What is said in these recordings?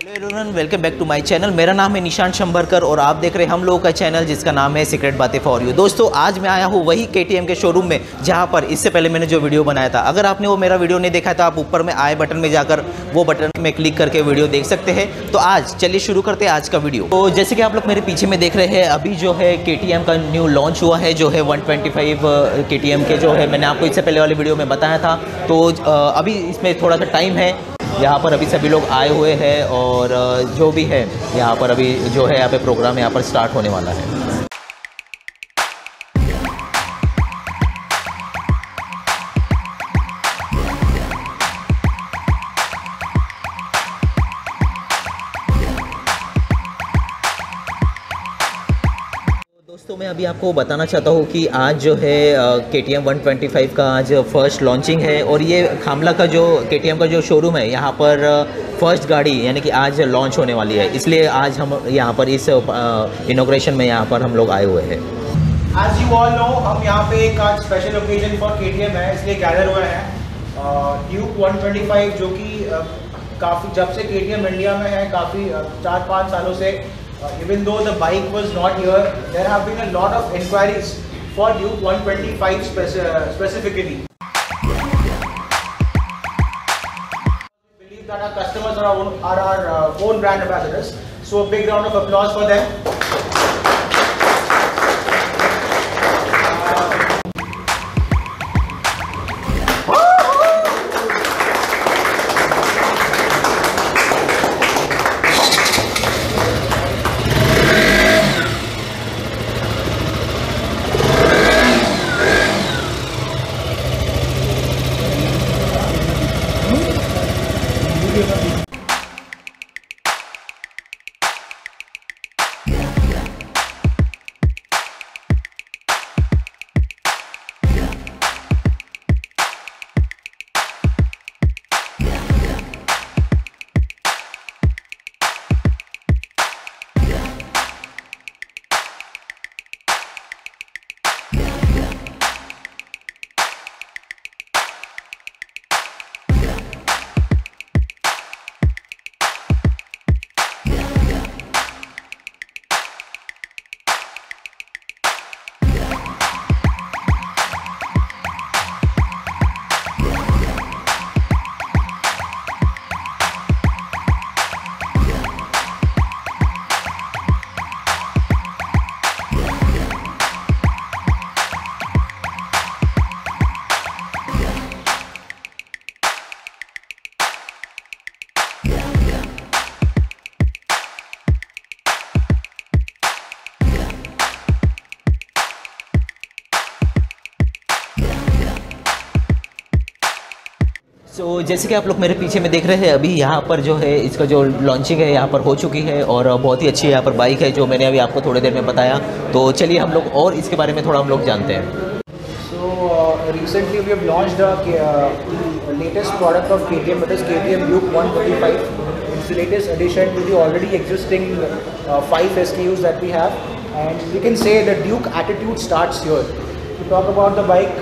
Hello everyone, welcome back to my channel. मेरा नाम है निशांत शंभरकर और आप देख रहे हैं हम लोगों का चैनल जिसका नाम है सीक्रेट बातें फॉर यू। दोस्तों, आज मैं आया हूँ वही KTM के शोरूम में जहाँ पर इससे पहले मैंने जो वीडियो बनाया था। अगर आपने वो मेरा वीडियो नहीं देखा है तो आप ऊपर में आई बटन में जाकर वो बटन में क्लिक करके वीडियो देख सकते हैं। तो आज चलिए शुरू करते हैं आज का वीडियो। तो जैसे कि आप लोग मेरे पीछे में देख रहे हैं, अभी जो है KTM का न्यू लॉन्च हुआ है, जो है 125 KTM के जो है मैंने आपको इससे पहले वाली वीडियो में बताया था। तो अभी इसमें थोड़ा सा टाइम है। यहाँ पर अभी सभी लोग आए हुए हैं और जो भी है यहाँ पर अभी जो है यहाँ पे प्रोग्राम यहाँ पर स्टार्ट होने वाला है। दोस्तों, मैं अभी आपको बताना चाहता हूँ कि आज जो है KTM 125 का आज फर्स्ट लॉन्चिंग है और ये खामला का जो KTM का जो शोरूम है यहाँ पर फर्स्ट गाड़ी यानी कि आज लॉन्च होने वाली है। इसलिए आज हम यहाँ पर इस इनॉग्रेशन में यहाँ पर हम लोग आए हुए हैं। As you all know, हम यहाँ पे एक आज स्पेशल ओकेजन फॉर KTM है, इसलिए गैदर हुए हैं। ड्यूक 125 जो कि काफ़ी जब से KTM इंडिया में है, काफ़ी 4-5 सालों से, even though the bike was not here, there have been a lot of inquiries for Duke 125 specifically. We believe that our customers are our own brand ambassadors, so a big round of applause for them. तो जैसे कि आप लोग मेरे पीछे में देख रहे हैं, अभी यहाँ पर जो है इसका जो लॉन्चिंग है यहाँ पर हो चुकी है और बहुत ही अच्छी यहाँ पर बाइक है जो मैंने अभी आपको थोड़ी देर में बताया। तो चलिए हम लोग और इसके बारे में थोड़ा हम लोग जानते हैं। So recently we have launched the latest product of KTM, that is KTM Duke 125. It's the latest addition to the already existing 5 SKUs that we have, and we can say the Duke attitude starts here. To talk about the bike,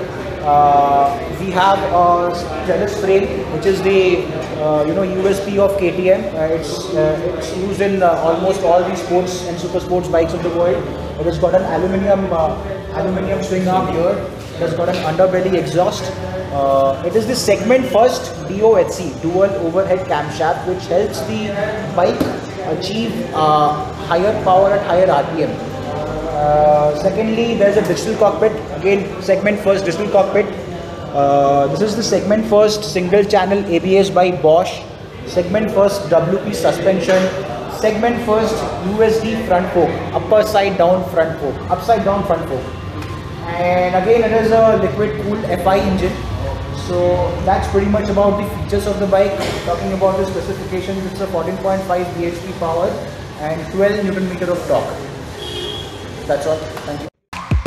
we have a trellis frame, which is the USP of KTM. It's used in almost all the sports and super sports bikes of the world. It has got an aluminium swing arm here. It has got an underbelly exhaust. It is the segment first DOHC, dual overhead camshaft, which helps the bike achieve higher power at higher RPM. Secondly, there is a digital cockpit. Again, segment first digital cockpit. This is the segment first single channel ABS by Bosch. Segment first WP suspension. Segment first USD front fork, upside down front fork. And again, it is a liquid cooled FI engine. So that's pretty much about the features of the bike. Talking about the specifications, it's a 14.5 bhp power and 12 Newton meter of torque. That's all. Thank you.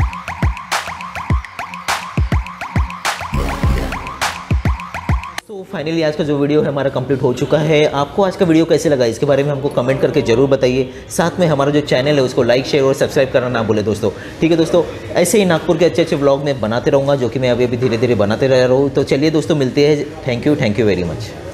तो finally आज का जो video है हमारा complete हो चुका है। आपको आज का वीडियो कैसे लगा इसके बारे में हमको कमेंट करके ज़रूर बताइए। साथ में हमारा जो चैनल है उसको लाइक शेयर और सब्सक्राइब करना ना भूले दोस्तों। ठीक है दोस्तों, ऐसे ही नागपुर के अच्छे अच्छे व्लॉग में बनाते रहूँगा, जो कि मैं अभी धीरे धीरे बनाते रह रहा हूँ। तो चलिए दोस्तों, मिलते हैं। Thank you very much.